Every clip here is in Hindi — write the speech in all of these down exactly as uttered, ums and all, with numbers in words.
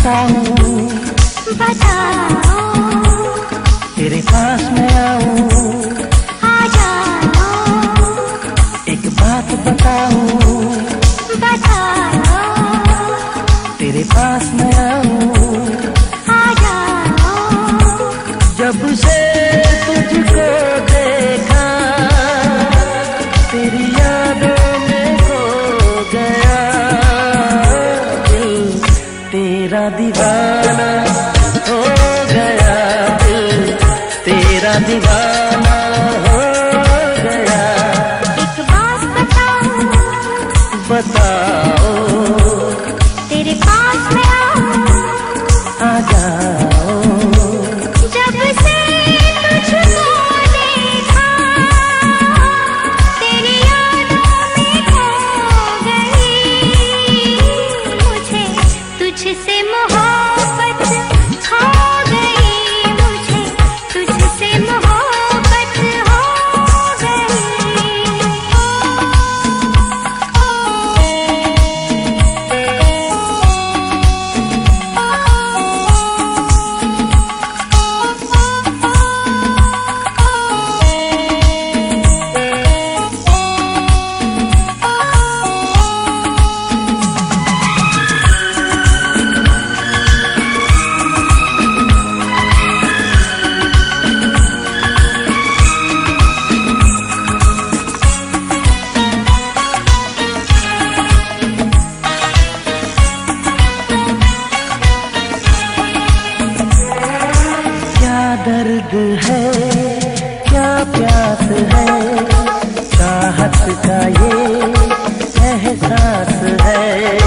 बताऊं, बताओ, तेरे पास मैं आऊं, आ जाओ, एक बात बताऊं, बताओ, तेरे पास मैं आऊं, आ जाओ। जब से तुझको देखा तेरी यादों में खो गया दिल, तेरा दीवाना हो गया दिल, तेरा दीवाना हो गया। एक बात बताओ, बताओ, तेरे पास मैं आऊं, आ जाओ। जब से तुझको देखा तेरी यादों में खो गई, मुझे तुझसे मोहब्बत हो गई, मुझे तुझसे मोहब्बत हो गई। दर्द है क्या प्यास है, चाहत का ये एहसास है।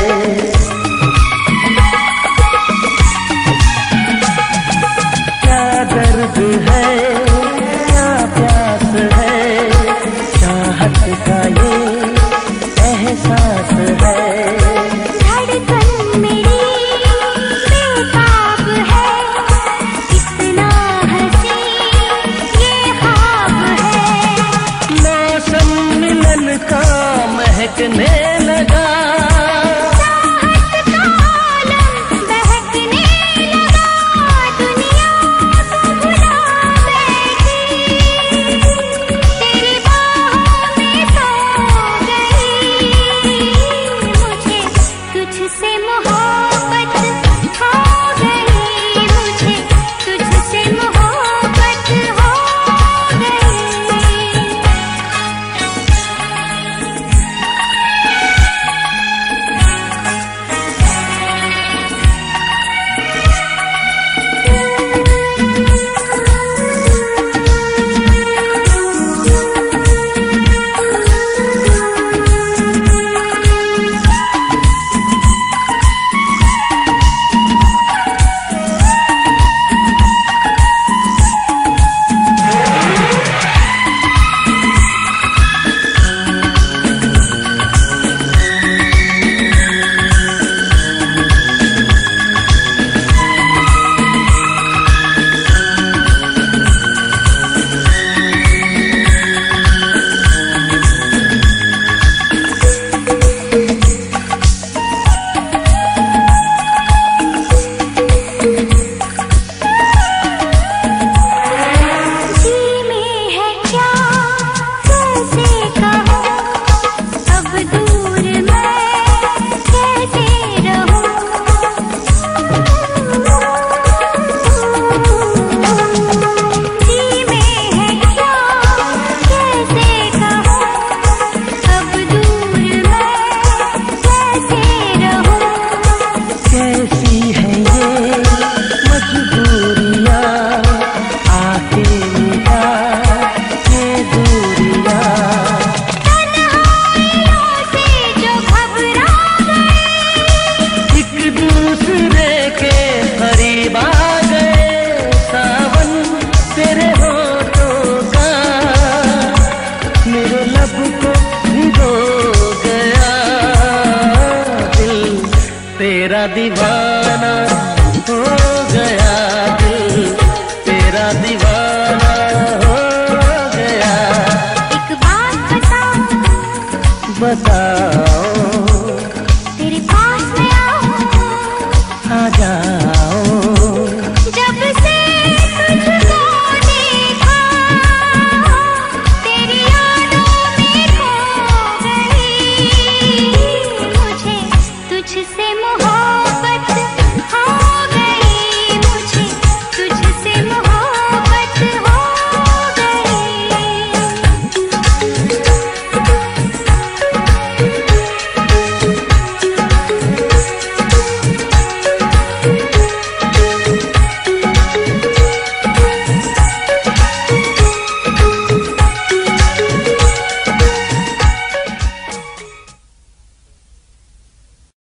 क्या दर्द है क्या प्यास है, चाहत का ये एहसास है। महकने लगा चाहत का आलम बहकने लगा, दुनिया को भुला बैठी, तेरी बाहों में सो गई, मुझे तुझसे मोहब्बत हो गई, मुझे तुझसे मोहब्बत हो गई। तेरा दीवाना